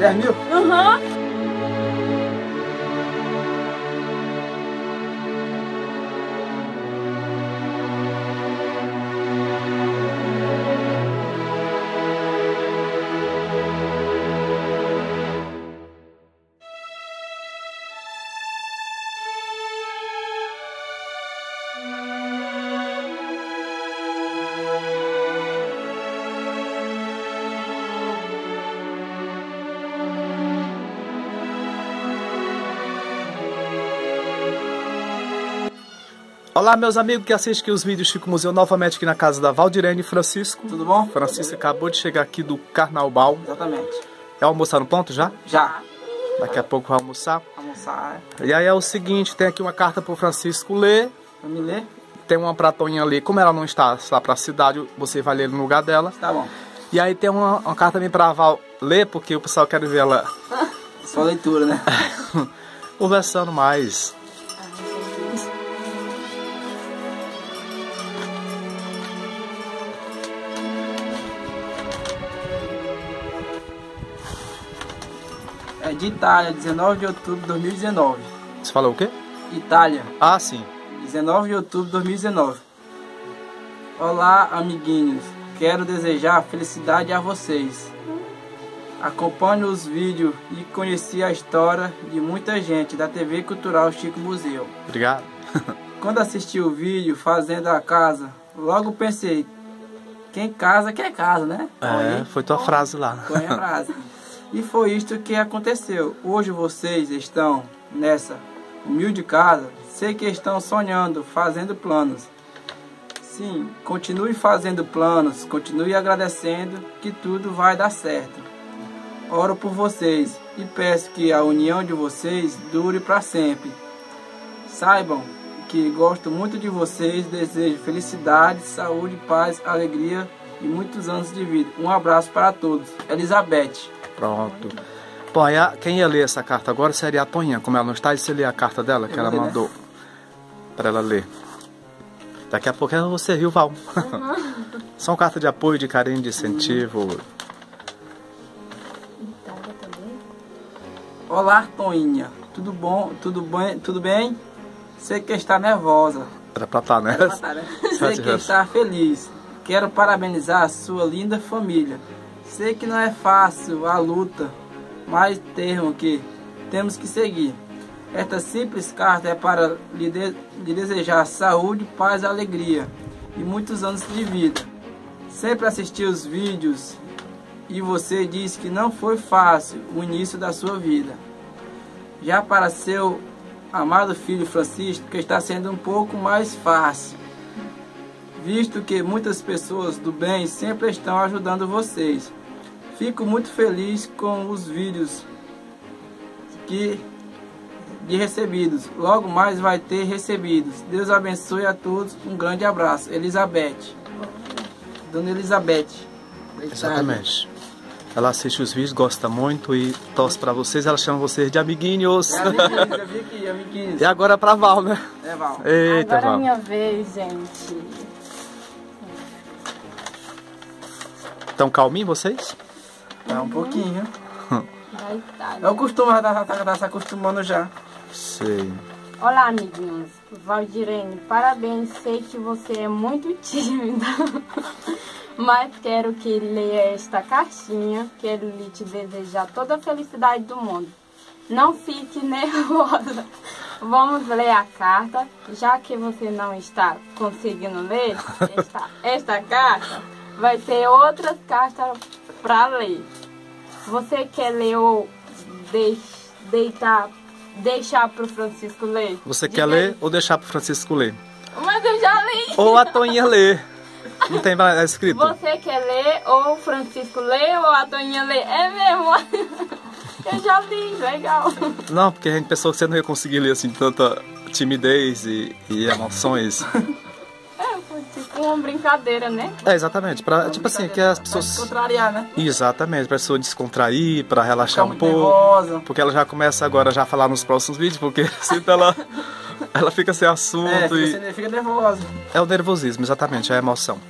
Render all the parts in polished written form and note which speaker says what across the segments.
Speaker 1: 10 mil?
Speaker 2: Aham.
Speaker 3: Olá, meus amigos que assistem os vídeos Chico Museu, novamente aqui na casa da Valdirene e Francisco.
Speaker 1: Tudo bom?
Speaker 3: Francisco acabou de chegar aqui do Carnaubal.
Speaker 1: Exatamente.
Speaker 3: É almoçar no ponto já?
Speaker 1: Já.
Speaker 3: Daqui a pouco vai almoçar.
Speaker 1: Almoçar.
Speaker 3: E aí é o seguinte, tem aqui uma carta pro Francisco ler.
Speaker 1: Pra me ler?
Speaker 3: Tem uma pra Toninha ler. Como ela não está lá pra cidade, você vai ler no lugar dela.
Speaker 1: Tá bom.
Speaker 3: E aí tem uma carta também pra Val ler, porque o pessoal quer ver ela
Speaker 1: Só leitura, né?
Speaker 3: conversando mais.
Speaker 1: É de Itália, 19 de outubro de 2019.
Speaker 3: Você falou o quê?
Speaker 1: Itália,
Speaker 3: Ah, sim.
Speaker 1: 19 de outubro de 2019. Olá, amiguinhos. Quero desejar felicidade a vocês. Acompanho os vídeos e conheci a história de muita gente da TV Cultural Chico Museu.
Speaker 3: Obrigado.
Speaker 1: Quando assisti o vídeo Fazendo a Casa, logo pensei, quem casa quer casa, né?
Speaker 3: É, foi tua frase lá.
Speaker 1: Foi a frase. E foi isto que aconteceu. Hoje vocês estão nessa humilde casa. Sei que estão sonhando, fazendo planos. Sim, continue fazendo planos, continue agradecendo que tudo vai dar certo. Oro por vocês e peço que a união de vocês dure para sempre. Saibam que gosto muito de vocês, desejo felicidade, saúde, paz, alegria e muitos anos de vida. Um abraço para todos. Elizabeth.
Speaker 3: Pronto. Bom, aí quem ia ler essa carta agora seria a Toninha. Como ela não está, você lê a carta dela que ela mandou para ela ler. Daqui a pouco você viu, Val. São cartas de apoio, de carinho, de incentivo.
Speaker 1: Olá, Toninha. Tudo bom? Tudo bem? Tudo bem? Sei que está nervosa.
Speaker 3: Era pra estar, né?
Speaker 1: Era pra estar, né? Sei que está feliz. Quero parabenizar a sua linda família. Sei que não é fácil a luta, mas temos que seguir. Esta simples carta é para lhe desejar saúde, paz e alegria e muitos anos de vida. Sempre assisti os vídeos e você disse que não foi fácil o início da sua vida. Já para seu amado filho Francisco, que está sendo um pouco mais fácil, visto que muitas pessoas do bem sempre estão ajudando vocês. Fico muito feliz com os vídeos de recebidos. Logo mais vai ter recebidos. Deus abençoe a todos. Um grande abraço. Elizabeth. Dona Elizabeth.
Speaker 3: Exatamente. Ela assiste os vídeos, gosta muito e torce pra vocês. Ela chama vocês de amiguinhos.
Speaker 1: Eu vi aqui, amiguinhos.
Speaker 3: E agora é pra Val, né?
Speaker 1: É, Val.
Speaker 3: Eita,
Speaker 2: Agora é
Speaker 3: Val.
Speaker 2: minha vez, gente.
Speaker 3: Estão calminhos vocês?
Speaker 1: Tá um pouquinho.
Speaker 2: Da Itália.
Speaker 1: É o costume, tá se acostumando já.
Speaker 3: Sei.
Speaker 2: Olá, amiguinhos. Valdirene, parabéns. Sei que você é muito tímida. Mas quero que leia esta cartinha. Quero lhe te desejar toda a felicidade do mundo. Não fique nervosa. Vamos ler a carta. Já que você não está conseguindo ler esta carta, vai ter outras cartas para ler. Você quer ler ou deixar para o Francisco ler?
Speaker 3: Você quer ler ou deixar pro Francisco ler?
Speaker 2: Mas eu já li.
Speaker 3: Ou a Toninha ler. Não tem mais escrito?
Speaker 2: Você quer ler ou o Francisco ler ou a Toninha ler? É mesmo. Eu já li, legal.
Speaker 3: Não, porque a gente pensou que você não ia conseguir ler assim tanta timidez e emoções.
Speaker 2: Foi tipo uma brincadeira, né?
Speaker 3: É, exatamente. Pra, tipo assim, que as pessoas...
Speaker 1: Pra contrariar, né?
Speaker 3: Exatamente, pra pessoa descontrair, pra relaxar
Speaker 1: Ficar
Speaker 3: um
Speaker 1: muito
Speaker 3: pouco.
Speaker 1: nervosa.
Speaker 3: Porque ela já começa agora já a falar nos próximos vídeos, porque sempre ela fica sem assunto
Speaker 1: É,
Speaker 3: e...
Speaker 1: fica nervosa.
Speaker 3: É o nervosismo, exatamente, é a emoção.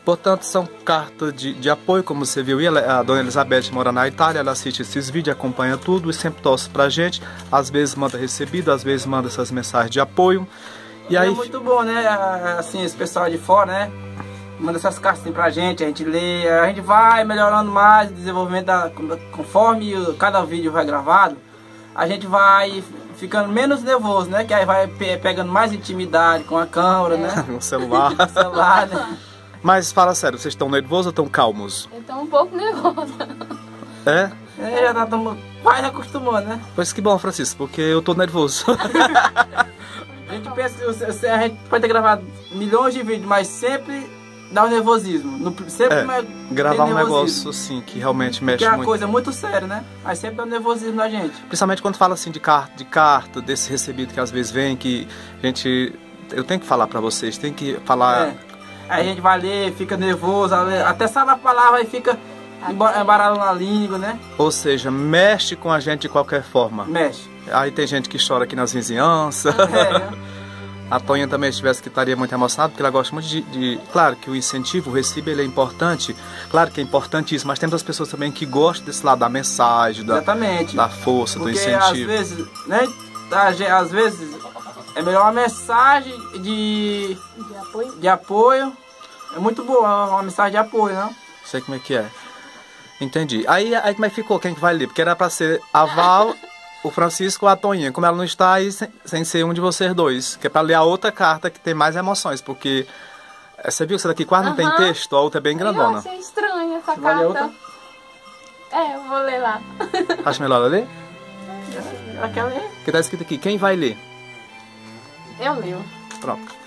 Speaker 3: Portanto, são cartas de apoio, como você viu. E a dona Elizabeth mora na Itália, ela assiste esses vídeos, acompanha tudo e sempre torce pra gente. Às vezes manda recebido, às vezes manda essas mensagens de apoio. E aí...
Speaker 1: É muito bom, né? Assim, esse pessoal de fora, né? Manda essas cartas assim pra gente, a gente lê, a gente vai melhorando mais o desenvolvimento conforme cada vídeo vai gravado, a gente vai ficando menos nervoso, né? Que aí vai pegando mais intimidade com a câmera, né?
Speaker 3: No celular.
Speaker 1: No celular, né?
Speaker 3: Mas fala sério, vocês estão nervosos ou estão calmos?
Speaker 2: Eu tô um pouco nervosa.
Speaker 3: É?
Speaker 1: Já tá quase acostumando, né?
Speaker 3: Pois que bom, Francisco, porque eu tô nervoso.
Speaker 1: A gente pensa, a gente pode ter gravado milhões de vídeos, mas sempre dá um nervosismo. Sempre
Speaker 3: gravar um negócio assim, que realmente mexe
Speaker 1: muito. Que é uma
Speaker 3: muito.
Speaker 1: coisa muito séria, né? Aí sempre dá um nervosismo na gente.
Speaker 3: Principalmente quando fala assim de carta, desse recebido que às vezes vem, que a gente... Eu tenho que falar pra vocês, tem que falar...
Speaker 1: Aí a gente vai ler, fica nervoso, até sabe a palavra e fica embaralhando na língua, né?
Speaker 3: Ou seja, mexe com a gente de qualquer forma.
Speaker 1: Mexe.
Speaker 3: Aí tem gente que chora aqui nas vizinhanças. A Toninha também, se tivesse, que estaria muito emocionada, porque ela gosta muito de... Claro que o incentivo, o recibo, ele é importante. Claro que é importantíssimo, mas tem muitas pessoas também que gostam desse lado da mensagem, da força,
Speaker 1: porque
Speaker 3: do incentivo.
Speaker 1: Às vezes, né? Às vezes é melhor uma mensagem de apoio. É muito boa, uma mensagem de apoio, não?
Speaker 3: Sei como é que é. Entendi. Aí como é que ficou? Quem que vai ler? Porque era pra ser a Val, o Francisco ou a Toninha. Como ela não está aí, sem ser um de vocês dois. Que é pra ler a outra carta que tem mais emoções. Porque você viu que essa daqui quase não tem texto, a outra é bem grandona.
Speaker 2: Eu achei estranha essa
Speaker 1: Vai ler
Speaker 2: carta.
Speaker 1: outra?
Speaker 2: Eu vou ler lá.
Speaker 3: Acho melhor ela ler?
Speaker 1: Ela quer ler?
Speaker 3: Porque tá escrito aqui, quem vai ler?
Speaker 2: Eu leio.
Speaker 3: Pronto.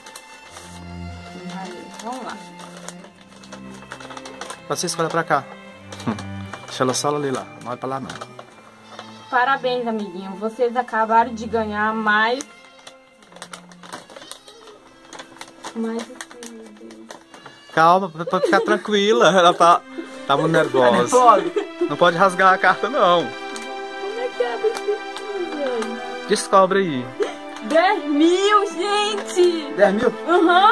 Speaker 2: Vamos lá.
Speaker 3: Francisco, olha pra cá. Deixa ela só ler lá, não olha pra lá não.
Speaker 2: Parabéns, amiguinho. Vocês acabaram de ganhar mais...
Speaker 3: Calma, pra ficar tranquila. Ela tá muito nervosa. Não pode rasgar a carta, não.
Speaker 2: Como é que abre isso aqui, gente?
Speaker 3: Descobre aí.
Speaker 2: 10 mil, gente!
Speaker 1: 10 mil?
Speaker 2: Aham.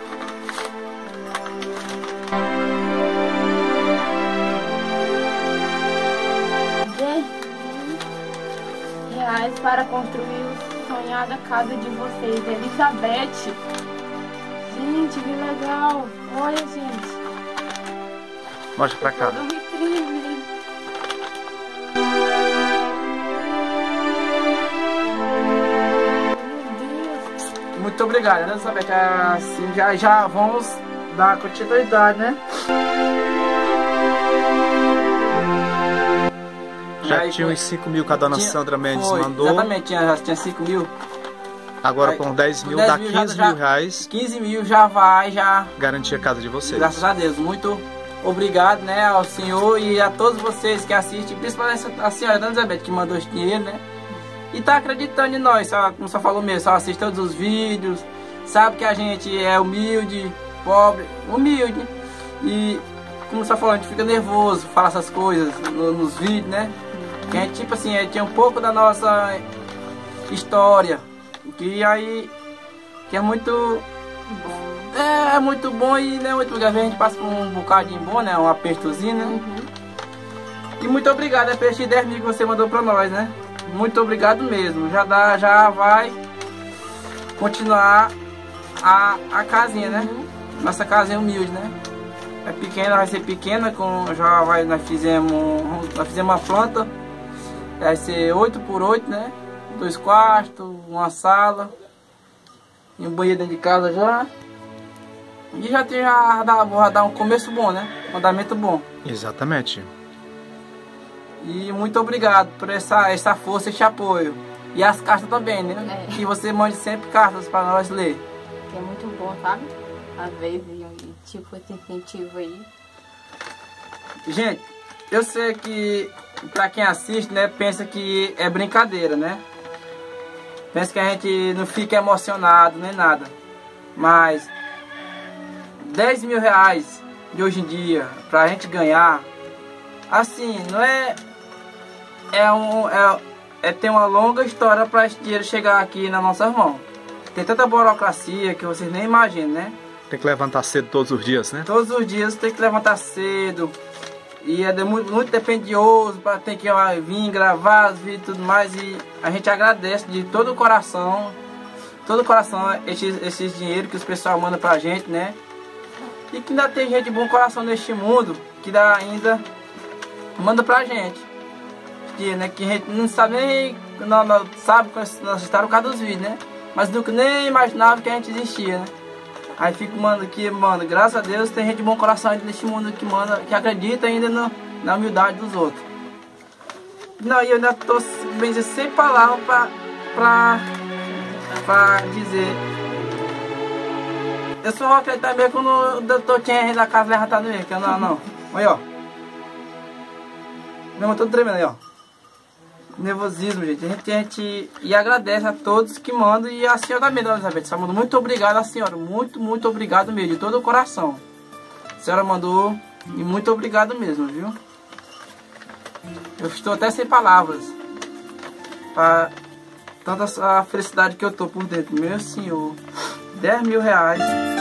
Speaker 2: R$10.000 para construir a sonhada casa de vocês. Elizabeth. Gente, que legal. Olha, gente.
Speaker 3: Mostra pra cá.
Speaker 2: Todo um vitrine.
Speaker 1: Muito obrigado, né, Elizabeth? Assim, já vamos dar continuidade, né?
Speaker 3: Já tinha uns 5 mil que a dona Sandra Mendes mandou.
Speaker 1: Exatamente, já tinha 5 mil.
Speaker 3: Agora com 10 mil dá 15 mil reais.
Speaker 1: 15 mil já vai,
Speaker 3: garantir a casa de vocês.
Speaker 1: Graças a Deus. Muito obrigado, né, ao senhor e a todos vocês que assistem, principalmente a senhora Dona Elizabeth que mandou esse dinheiro, né? E tá acreditando em nós, como só falou mesmo, só assiste todos os vídeos, sabe que a gente é humilde, pobre, humilde. E como só falou, a gente fica nervoso, fala essas coisas nos vídeos, né? Que a gente, tipo assim, tinha um pouco da nossa história, que aí que é muito bom. É muito bom e né, muito obrigado. A gente passa por um bocadinho bom, né? Um apertozinho, né? E muito obrigado por esses 10 mil que você mandou pra nós, né? Muito obrigado mesmo. Já vai continuar a casinha, né? Nossa casinha humilde, né? É pequena, vai ser pequena, nós fizemos uma planta. Vai ser 8 por 8, né? 2 quartos, uma sala e um banheiro dentro de casa já. E já dá um começo bom, né? Um andamento bom.
Speaker 3: Exatamente.
Speaker 1: E muito obrigado por essa força, esse apoio. E as cartas também, né? Que você mande sempre cartas para nós ler.
Speaker 2: Que é muito bom, sabe? Às vezes, tipo, esse incentivo aí.
Speaker 1: Gente, eu sei que pra quem assiste, né, pensa que é brincadeira, né? Pensa que a gente não fica emocionado nem nada. Mas 10 mil reais de hoje em dia pra gente ganhar, assim, não tem uma longa história para esse dinheiro chegar aqui nas nossas mãos. Tem tanta burocracia que vocês nem imaginam, né?
Speaker 3: Tem que levantar cedo todos os dias, né?
Speaker 1: Todos os dias tem que levantar cedo. E é muito dependioso para ter que vir gravar os vídeos e tudo mais. E a gente agradece de todo o coração. Todo o coração esses dinheiro que os pessoal mandam pra gente, né? E que ainda tem gente de bom coração neste mundo que ainda manda pra gente. Que a gente não sabe nem. Não sabe que nós estamos por causa dos vídeos, né? Mas nunca nem imaginava que a gente existia, né? Aí fico mandando aqui, mano, graças a Deus tem gente de bom coração ainda neste mundo que manda, que acredita ainda na humildade dos outros. Não, e eu ainda tô bem dizer, sem palavras pra dizer. Eu só vou acreditar mesmo quando o doutor tinha da casa levantado mesmo, que eu não. Olha, ó. Meu irmão todo tremendo aí, ó. Nervosismo, gente. A gente e agradece a todos que mandam. E a senhora também, dona Elizabeth. Só mandou muito obrigado a senhora. Muito obrigado mesmo, de todo o coração. A senhora mandou e muito obrigado mesmo, viu? Eu estou até sem palavras. Para tanta a felicidade que eu tô por dentro. Meu senhor. 10 mil reais.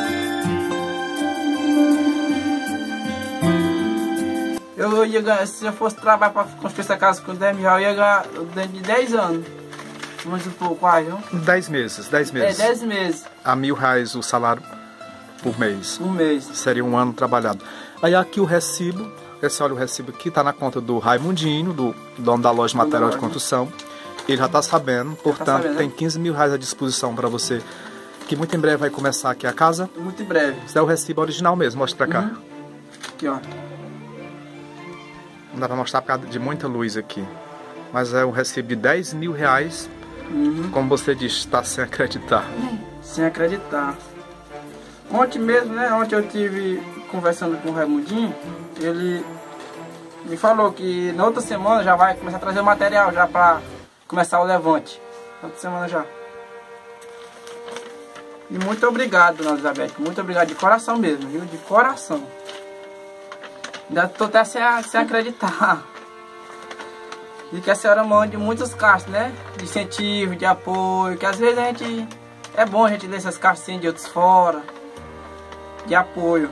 Speaker 1: Eu ia ganhar, se eu fosse trabalhar para construir essa casa com 10 mil reais, eu ia ganhar dentro de 10 anos. Muito pouco, quase, viu?
Speaker 3: 10 meses.
Speaker 1: É, 10 meses.
Speaker 3: A R$1.000 o salário por mês.
Speaker 1: Um mês.
Speaker 3: Seria um ano trabalhado. Aí aqui o recibo, olha o recibo aqui, tá na conta do Raimundinho, do dono da loja de material de construção. Ele já tá sabendo, portanto tem 15 mil reais à disposição para você. Que muito em breve vai começar aqui a casa.
Speaker 1: Muito em breve.
Speaker 3: Esse é o recibo original mesmo, mostra pra cá.
Speaker 1: Aqui, ó.
Speaker 3: Não dá pra mostrar por causa de muita luz aqui. Mas é um recibo de 10 mil reais. Como você disse, está sem acreditar.
Speaker 1: Sem acreditar. Ontem mesmo, né? Ontem eu tive conversando com o Raimundinho. Ele me falou que na outra semana já vai começar a trazer o material já pra começar o levante. Outra semana já. E muito obrigado, dona Elizabeth. Muito obrigado de coração mesmo, viu? De coração. Ainda tô até sem acreditar. E que a senhora mande muitas cartas, né? De incentivo, de apoio. Que às vezes a gente... É bom a gente ler essas cartas assim, de outros fora. De apoio.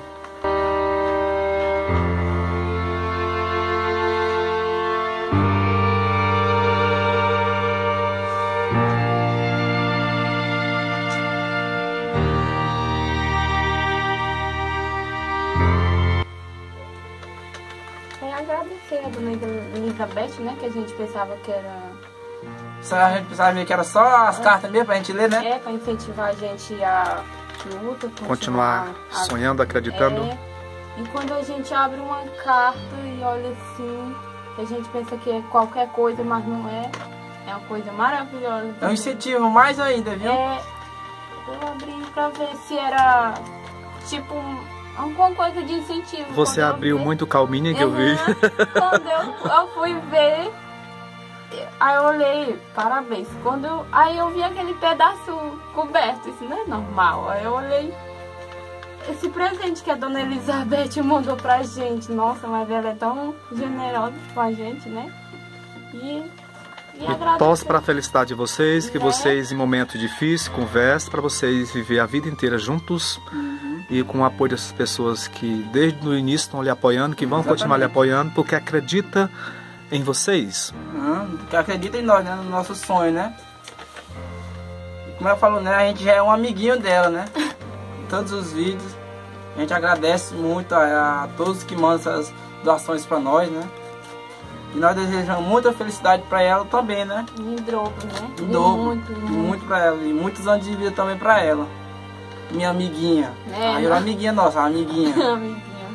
Speaker 2: Agradecer a dona Elizabeth, né? Que a gente pensava que era...
Speaker 1: A gente pensava que era só as cartas mesmo pra gente ler, né?
Speaker 2: É, pra incentivar a gente a luta.
Speaker 3: Continuar sonhando, acreditando.
Speaker 2: E quando a gente abre uma carta e olha assim, a gente pensa que é qualquer coisa, mas não é. É uma coisa maravilhosa.
Speaker 1: É um incentivo mais ainda, viu?
Speaker 2: Eu abri pra ver se era tipo... alguma coisa de incentivo.
Speaker 3: Você abriu muito calminha que eu vi.
Speaker 2: Quando eu fui ver, aí eu olhei, parabéns. Aí eu vi aquele pedaço coberto, isso não é normal. Aí eu olhei, esse presente que a dona Elizabeth mandou pra gente. Nossa, mas ela é tão generosa com a gente, né? E
Speaker 3: torço para a felicidade de vocês, que vocês em momentos difíceis conversem para vocês viver a vida inteira juntos. E com o apoio dessas pessoas que desde o início estão lhe apoiando, que vão continuar lhe apoiando, porque acredita em vocês.
Speaker 1: Que acredita em nós, né? No nosso sonho, né? Como eu falo, né? A gente já é um amiguinho dela, né? Todos os vídeos. A gente agradece muito a todos que mandam essas doações para nós, né? E nós desejamos muita felicidade para ela também, né?
Speaker 2: Em dobro, né?
Speaker 1: Em dobro. Muito para ela. E muitos anos de vida também para ela. Minha amiguinha. Aí uma amiguinha nossa, uma amiguinha.
Speaker 2: Amiguinha.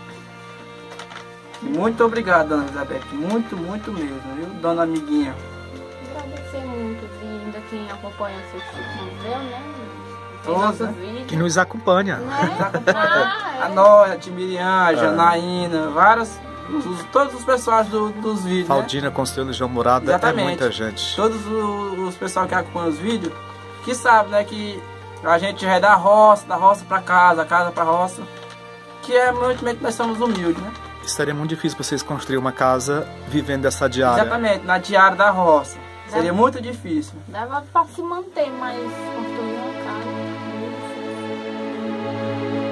Speaker 1: Muito obrigado, dona Elizabeth. Muito mesmo, viu, dona amiguinha?
Speaker 2: Agradecer muito, ainda quem acompanha seus vídeos, né?
Speaker 1: Todos,
Speaker 3: que nos acompanha.
Speaker 1: A Nora, a Timirian, a Janaína, todos os pessoal dos vídeos.
Speaker 3: Faldina, né? Conselho João Morada, exatamente. É muita gente.
Speaker 1: Todos os pessoal que acompanham os vídeos, que sabe, né, que a gente já é da roça pra casa pra roça, que é muito nós somos humildes, né?
Speaker 3: Seria muito difícil vocês construir uma casa vivendo dessa diária.
Speaker 1: Exatamente, na diária da roça. Seria muito difícil.
Speaker 2: Dava pra se manter, mas construir uma casa.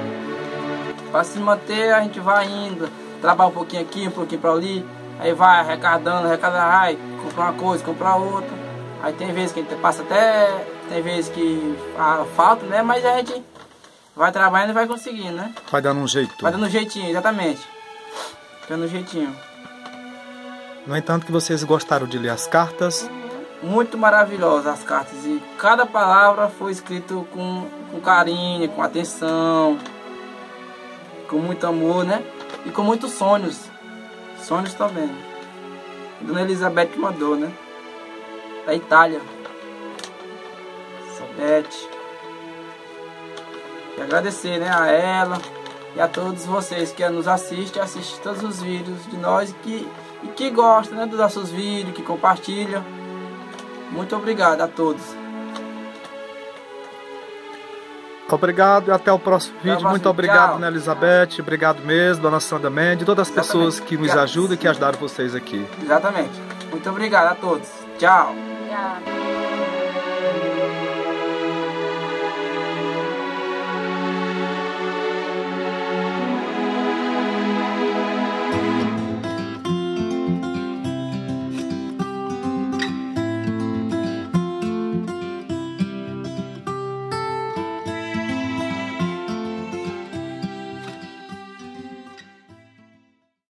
Speaker 1: Para se manter, a gente vai indo, trabalha um pouquinho aqui, um pouquinho para ali, aí vai arrecadando, ai, compra uma coisa, compra outra. Aí tem vezes que a gente passa até, tem vezes que falta, né? Mas a gente vai trabalhando e vai conseguindo, né?
Speaker 3: Vai dando um jeito.
Speaker 1: Vai dando um jeitinho, exatamente. Dando um jeitinho.
Speaker 3: No entanto, que vocês gostaram de ler as cartas.
Speaker 1: Muito maravilhosas as cartas. E cada palavra foi escrito com carinho, com atenção, com muito amor, né? E com muitos sonhos. Sonhos também. Dona Elizabeth que mandou, né? Da Itália. Elizabeth. E agradecer, né, a ela e a todos vocês que nos assistem todos os vídeos de nós e que gostam, né, dos nossos vídeos, que compartilham. Muito obrigado a todos.
Speaker 3: Obrigado e até o próximo vídeo. Muito obrigado, Dona Elizabeth. Obrigado mesmo, Dona Sandra Mendes, todas as pessoas que nos ajudam e que ajudaram vocês aqui.
Speaker 1: Exatamente. Muito obrigado a todos. Tchau.
Speaker 2: Obrigada.